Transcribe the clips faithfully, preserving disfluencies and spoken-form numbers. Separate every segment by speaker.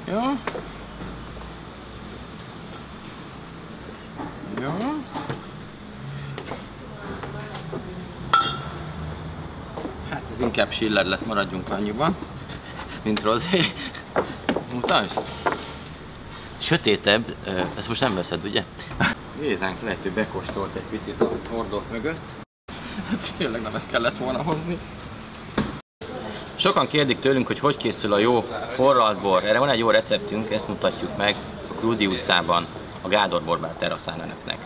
Speaker 1: Jó. Jó. Hát ez inkább Schiller lett, maradjunk annyiban, mint Rosé. Mutasd! Sötétebb, ezt most nem veszed, ugye? Gézánk lehet, hogy bekóstolt egy picit a hordók mögött. Tényleg nem ezt kellett volna hozni. Sokan kérdik tőlünk, hogy hogy készül a jó forralt bor. Erre van egy jó receptünk, ezt mutatjuk meg a Krúdi utcában, a Gádor borbár teraszán önöknek.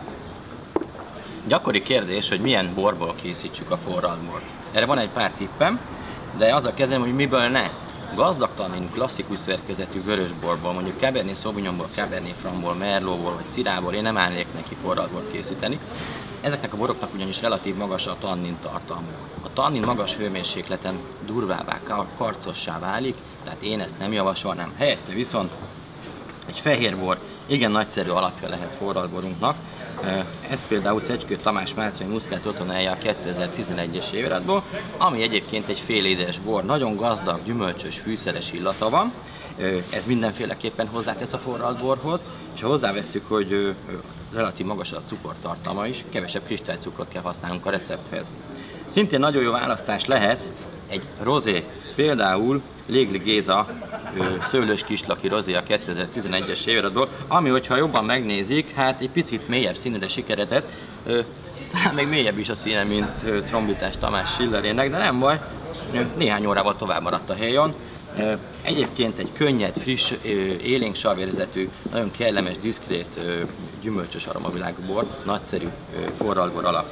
Speaker 1: Gyakori kérdés, hogy milyen borból készítsük a forralt bort. Erre van egy pár tippem, de azzal kezdem, hogy miből ne. Gazdagtalanul klasszikus szerkezetű vörösborból, mondjuk Cabernet Sauvignonból, Cabernet Francból, Merlottból vagy Syrahból én nem állnék neki forralt bort készíteni. Ezeknek a boroknak ugyanis relatív magas a tannin tartalmuk. A tannin magas hőmérsékleten durvává, karcossá válik, tehát én ezt nem javasolnám. Helyette viszont egy fehérbor igen nagyszerű alapja lehet forraltborunknak. Ez például Szecskő Tamás Mátrai Muszkát Otonája a kétezer-tizenegyes évadból, ami egyébként egy fél édes bor, nagyon gazdag, gyümölcsös, fűszeres illata van. Ez mindenféleképpen hozzátesz a forraltborhoz, és ha hozzáveszünk, hogy relatív magas a cukortartalma is, kevesebb kristálycukrot kell használnunk a recepthez. Szintén nagyon jó választás lehet egy rozé, például Légli Géza szőlős kislaki rozé a kétezer-tizenegyes évadból, ami, hogyha jobban megnézik, hát egy picit mélyebb színűre sikeredett, talán még mélyebb is a színe, mint Trombitás Tamás Schillerének, de nem baj, néhány órával tovább maradt a helyen. Egyébként egy könnyed, friss, élénk savérzetű, nagyon kellemes, diszkrét, gyümölcsös aromavilágú bor, nagyszerű forraltbor alap.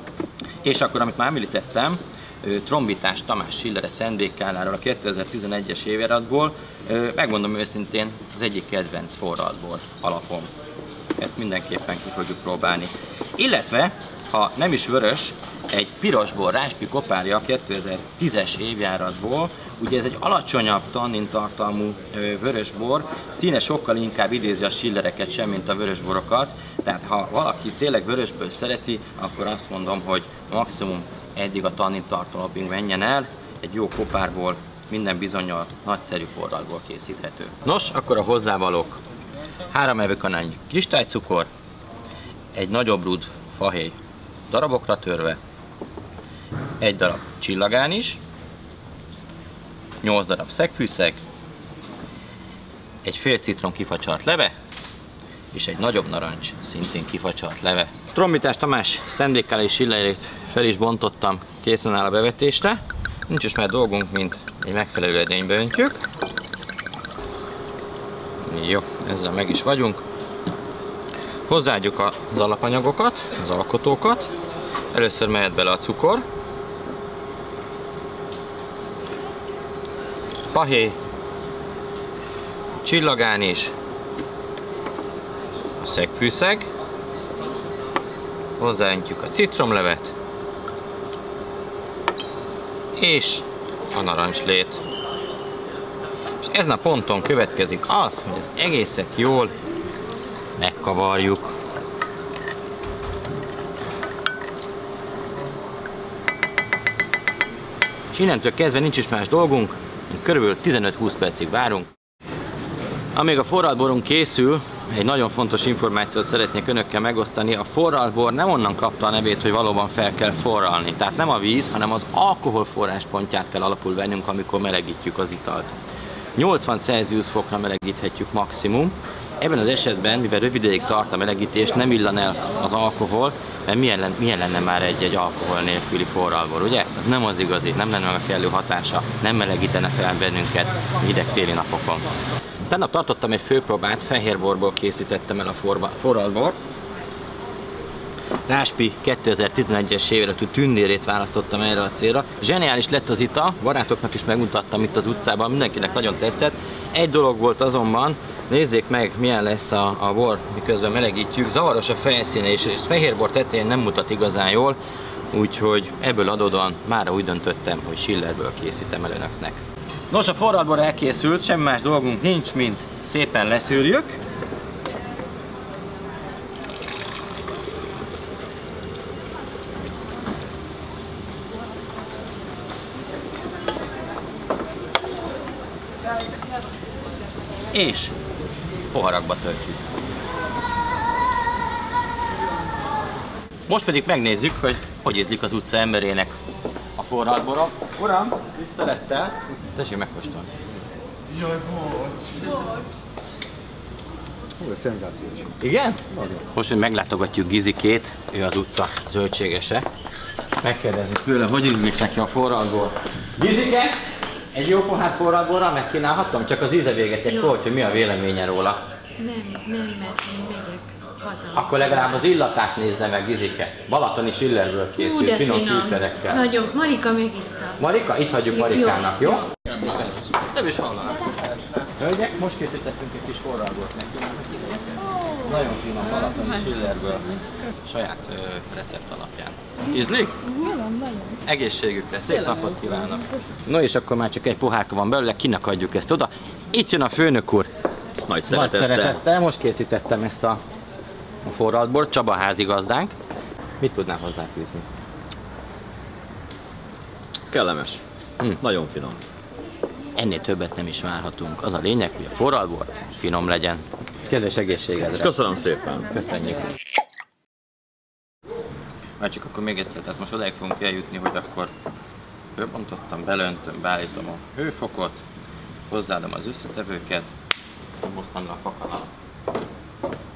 Speaker 1: És akkor, amit már említettem, Trombitás Tamás Schillere Szentbék-Káláról a kétezer-tizenegyes évadból, megmondom őszintén, az egyik kedvenc forraltbor alapom. Ezt mindenképpen ki fogjuk próbálni. Illetve, ha nem is vörös, egy pirosbor, Ráspi Kopárja a kétezer-tízes évjáratból, ugye ez egy alacsonyabb tannin tartalmú vörösbor, színe sokkal inkább idézi a Schillereket sem, mint a vörösborokat, tehát ha valaki tényleg vörösből szereti, akkor azt mondom, hogy maximum eddig a tannin tartalomig menjen el, egy jó kopárból minden bizonnyal nagyszerű forraltból készíthető. Nos, akkor a hozzávalók. Három evőkanálnyi kristálycukor, egy nagyobb rud fahéj darabokra törve, egy darab csillagán is, nyolc darab szegfűszeg, egy fél citrom kifacsart leve, és egy nagyobb narancs, szintén kifacsart leve. Trombitás Tamás Szentbék-Kálai Schillerét fel is bontottam, készen áll a bevetésre. Nincs is már dolgunk, mint egy megfelelő edénybe öntjük. Jó, ezzel meg is vagyunk. Hozzáadjuk az alapanyagokat, az alkotókat. Először mehet bele a cukor, fahéj, csillagán is, a szegfűszeg, hozzáöntjük a citromlevet, és a narancslét. És ezen a ponton következik az, hogy az egészet jól megkavarjuk. És innentől kezdve nincs is más dolgunk, körülbelül tizenöt-húsz percig várunk. Amíg a forraltborunk készül, egy nagyon fontos információt szeretnék önökkel megosztani. A forraltbor nem onnan kapta a nevét, hogy valóban fel kell forralni. Tehát nem a víz, hanem az alkohol forráspontját kell alapul vennünk, amikor melegítjük az italt. nyolcvan Celsius fokra melegíthetjük maximum. Ebben az esetben, mivel rövid ideig tart a melegítés, nem illan el az alkohol, mert milyen lenne, milyen lenne már egy-egy alkohol nélküli forraltbor, ugye? Az nem az igazi, nem lenne meg a kellő hatása, nem melegítene fel bennünket hideg téli napokon. Tegnap tartottam egy főpróbát, fehérborból készítettem el a forraltbort. Ráspi kétezer-tizenegyes évadú tündérét választottam erre a célra. Zseniális lett az ital, barátoknak is megmutattam itt az utcában, mindenkinek nagyon tetszett. Egy dolog volt azonban, nézzék meg, milyen lesz a, a bor, miközben melegítjük. Zavaros a felszíne, és, és fehérbor tetején nem mutat igazán jól, úgyhogy ebből adódóan mára úgy döntöttem, hogy Schillerből készítem el önöknek. Nos, a forraltbor elkészült, semmi más dolgunk nincs, mint szépen leszűrjük. és poharakba töltjük. Most pedig megnézzük, hogy hogy ízlik az utca emberének a forralt bora. Uram, tisztelettel! Tessék megkóstolni.
Speaker 2: Jaj, bocs! Bocs!
Speaker 3: Ó, ez szenzációs.
Speaker 1: Igen? Nagyon. Most, hogy meglátogatjuk Gizikét, ő az utca zöldségese. Megkérdezni tőlem, hogy ízlik neki a forralt bor. Gizike, egy jó pohár forralt borral megkínálhatom? Csak az íze véget egy kócs, hogy mi a véleménye róla.
Speaker 4: Nem, nem, mert én megyek haza.
Speaker 1: Akkor legalább az illatát nézze meg, Gizike. Balatoni Schillerből készült,
Speaker 4: Hú,
Speaker 1: finom
Speaker 4: finom
Speaker 1: fűszerekkel.
Speaker 4: Nagyon. Marika megissza.
Speaker 1: Marika, itt hagyjuk Marikának, jó?
Speaker 4: Jó.
Speaker 1: Nem is hallanak. Hölgyek, most készítettünk egy kis forralbort neki. Nagyon finom, Balatoni Schillerből. Saját ö, recept alapján. Ízlik? Egészségükre, szép napot kívánok! No és akkor már csak egy pohárka van belőle, kinek adjuk ezt oda. Itt jön a főnök úr.
Speaker 5: Nagy szeretettel.
Speaker 1: Nagy szeretettel. Most készítettem ezt a, a forralt bort, Csaba házigazdánk. Mit tudnál hozzáfűzni?
Speaker 5: Kellemes.
Speaker 1: Hm.
Speaker 5: Nagyon finom.
Speaker 1: Ennél többet nem is várhatunk. Az a lényeg, hogy a forralt bor finom legyen. Kedves egészségedre!
Speaker 5: Köszönöm szépen.
Speaker 1: Köszönjük! Már csak akkor még egyszer, tehát most odáig fogunk eljutni, hogy akkor fölbontottam, belöntöm, beállítom a hőfokot, hozzáadom az összetevőket, hoztam le a fakanalat.